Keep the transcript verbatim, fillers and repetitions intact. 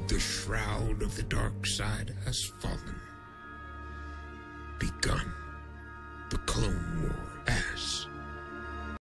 The shroud of the dark side has fallen. Begun the Clone Wars.